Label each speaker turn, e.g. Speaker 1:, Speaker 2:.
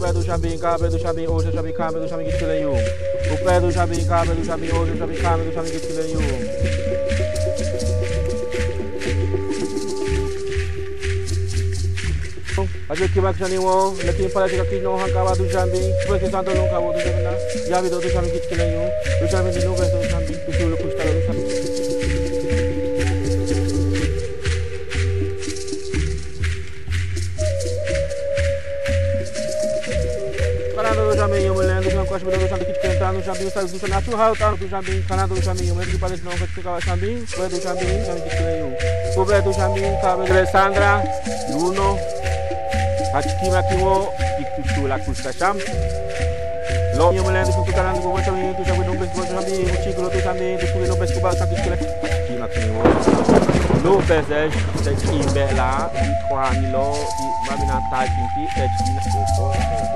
Speaker 1: pé do Xambim, cabe do Xambim, hoje Xambim, cabe do Xambim, que nenhum. O pé do Xambim, cabe do Xambim, hoje Xambim, cabe do Xambim, que nenhum. Aje que vai que o lequim parece que aqui não arrancava do Xambim, porque santo não acabou do Xambim, já virou do Xambim que nenhum. Do Xambim de novo, do Xambim, que tudo custa do Xambim. Canada do Xambim, eu me lembro que não gosto do Xambim que tem no Xambim, sabe do natural, tá do Xambim, Canada do Xambim, eu lembro que parece não que ficava Xambim, foi do Xambim, Xambim que nenhum. O pé do Xambim, cabe do Sandra, Luno. Hakima kimo iktu la kusta cham lo yo melendo com tukaran go wacha mi tu jabu nombres go chambi o chiclo tu chambi tu que nombres go ba chambi que hakima kimo lo pesej de kimbe la 3 milo di mamina typing pi hkina